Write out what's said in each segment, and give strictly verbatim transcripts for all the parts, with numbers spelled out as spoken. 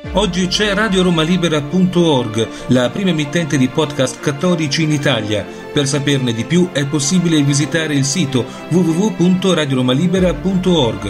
Oggi c'è radio roma libera punto org, la prima emittente di podcast cattolici in Italia. Per saperne di più è possibile visitare il sito w w w punto radio roma libera punto org.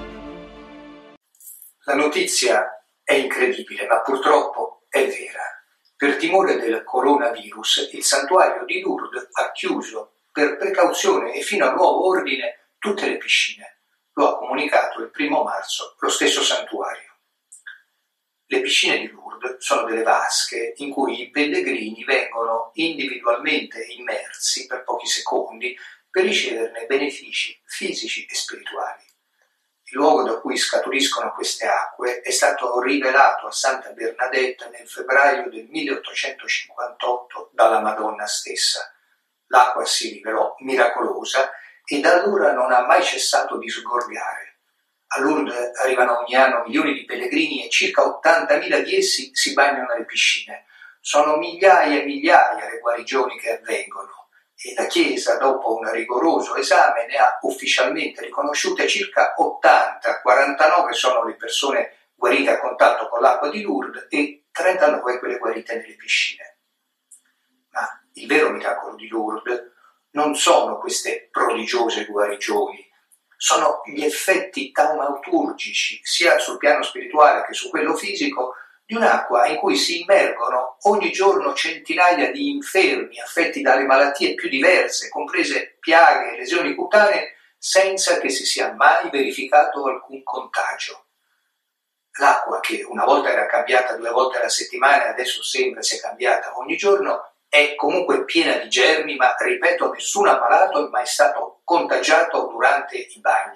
La notizia è incredibile, ma purtroppo è vera. Per timore del coronavirus, il santuario di Lourdes ha chiuso per precauzione e fino a nuovo ordine tutte le piscine. Lo ha comunicato il primo marzo lo stesso santuario. Le piscine di Lourdes sono delle vasche in cui i pellegrini vengono individualmente immersi per pochi secondi per riceverne benefici fisici e spirituali. Il luogo da cui scaturiscono queste acque è stato rivelato a Santa Bernadette nel febbraio del milleottocentocinquantotto dalla Madonna stessa. L'acqua si rivelò miracolosa e da allora non ha mai cessato di sgorgare. A Lourdes arrivano ogni anno milioni di pellegrini e circa ottantamila di essi si bagnano nelle piscine. Sono migliaia e migliaia le guarigioni che avvengono e la Chiesa, dopo un rigoroso esame, ne ha ufficialmente riconosciute circa ottanta, quarantanove sono le persone guarite a contatto con l'acqua di Lourdes e trentanove quelle guarite nelle piscine. Ma il vero miracolo di Lourdes non sono queste prodigiose guarigioni, sono gli effetti taumaturgici, sia sul piano spirituale che su quello fisico, di un'acqua in cui si immergono ogni giorno centinaia di infermi affetti dalle malattie più diverse, comprese piaghe e lesioni cutanee, senza che si sia mai verificato alcun contagio. L'acqua, che una volta era cambiata due volte alla settimana e adesso sembra sia cambiata ogni giorno, è comunque piena di germi, ma, ripeto, nessun ammalato è mai stato contagiato durante i bagni.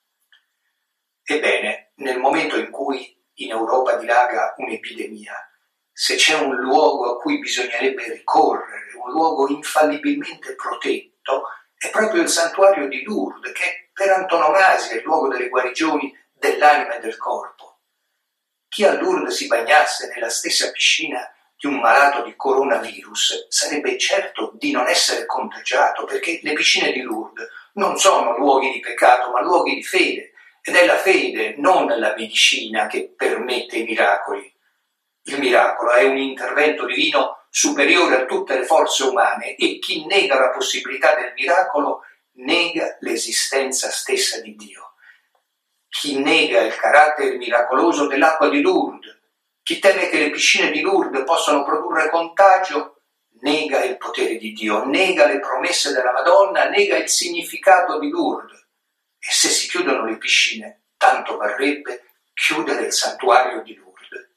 Ebbene, nel momento in cui in Europa dilaga un'epidemia, se c'è un luogo a cui bisognerebbe ricorrere, un luogo infallibilmente protetto, è proprio il santuario di Lourdes, che per antonomasia è il luogo delle guarigioni dell'anima e del corpo. Chi a Lourdes si bagnasse nella stessa piscina di un malato di coronavirus sarebbe certo di non essere contagiato, perché le piscine di Lourdes non sono luoghi di peccato, ma luoghi di fede, ed è la fede, non la medicina, che permette i miracoli. Il miracolo è un intervento divino superiore a tutte le forze umane e chi nega la possibilità del miracolo nega l'esistenza stessa di Dio. Chi nega il carattere miracoloso dell'acqua di Lourdes, chi teme che le piscine di Lourdes possano produrre contagio, nega il potere di Dio, nega le promesse della Madonna, nega il significato di Lourdes. E se si chiudono le piscine, tanto varrebbe chiudere il santuario di Lourdes.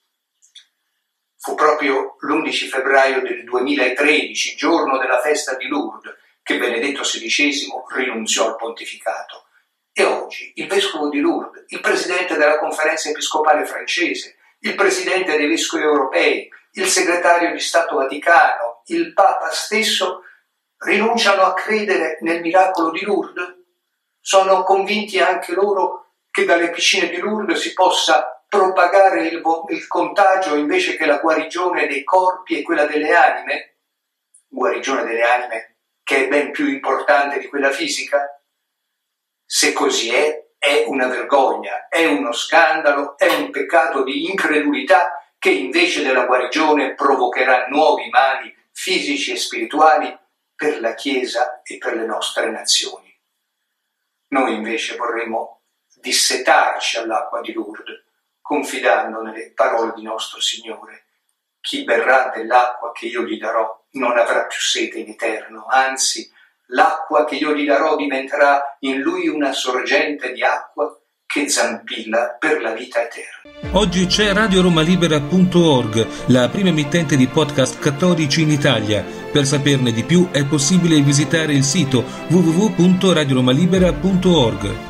Fu proprio l'undici febbraio del duemilatredici, giorno della festa di Lourdes, che Benedetto sedicesimo rinunziò al pontificato. E oggi il vescovo di Lourdes, il presidente della conferenza episcopale francese, il presidente dei vescovi europei, il segretario di Stato Vaticano, il Papa stesso rinunciano a credere nel miracolo di Lourdes? Sono convinti anche loro che dalle piscine di Lourdes si possa propagare il, il contagio invece che la guarigione dei corpi e quella delle anime? Guarigione delle anime che è ben più importante di quella fisica? Se così è, è una vergogna, è uno scandalo, è un peccato di incredulità che invece della guarigione provocherà nuovi mali fisici e spirituali per la Chiesa e per le nostre nazioni. Noi invece vorremmo dissetarci all'acqua di Lourdes, confidando nelle parole di nostro Signore. Chi berrà dell'acqua che io gli darò non avrà più sete in eterno, anzi, l'acqua che io gli darò diventerà in lui una sorgente di acqua che zampilla per la vita eterna. Oggi c'è radio roma libera punto org, la prima emittente di podcast cattolici in Italia. Per saperne di più è possibile visitare il sito w w w punto radio roma libera punto org.